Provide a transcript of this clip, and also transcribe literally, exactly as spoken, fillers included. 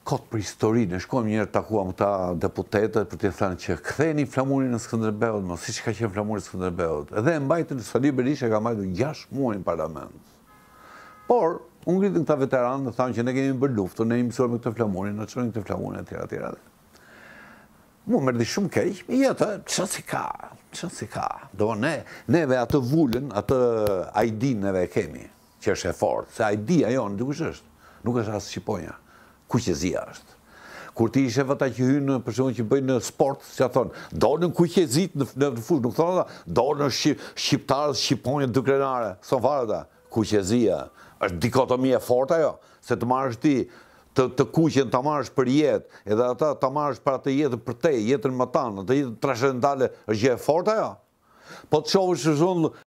kot për historinë, e shkojmë njërë takuam këta deputetët për të thënë që ktheni flamurin në Skënderbeut, mos siç ka qenë flamuri i Skënderbeut. Edhe e mbajtën, Sali Berisha ka mbajtur gjashtë muaj në parlament. Por, unë ngritën këta veteranë dhe thanë që ne kemi bërë luftën, ne jemi mësuar me këtë flamurin, në çojnë këtë flamurin e tjera tjera. Mu më rdi shumë keq, me jetë, që si ka, që si ka. Do ne, neve atë vullën, atë I D-n neve e kemi, që është e fortë, se I D-a jonë, dikush është, nuk është asë Shqiponja, kuqezia është. Kur ti ishe vëta që hynë, për shumë që bëjnë në sport, që a thonë, dorën kuqezit në, në fush, nuk thonë ata, dorën shqip, shqiptarës, Shqiponja, dy krenare, son fare ata, kuqezia, është dikotomi e fortë ajo, se të marrësh ti, të, të kuqen të marrësh për jetë, edhe ata të marrësh për atë jetë për te, jetën më tanë, atë jetën trascendentale, është gjë e fortë ajo. Po të shohësh shumë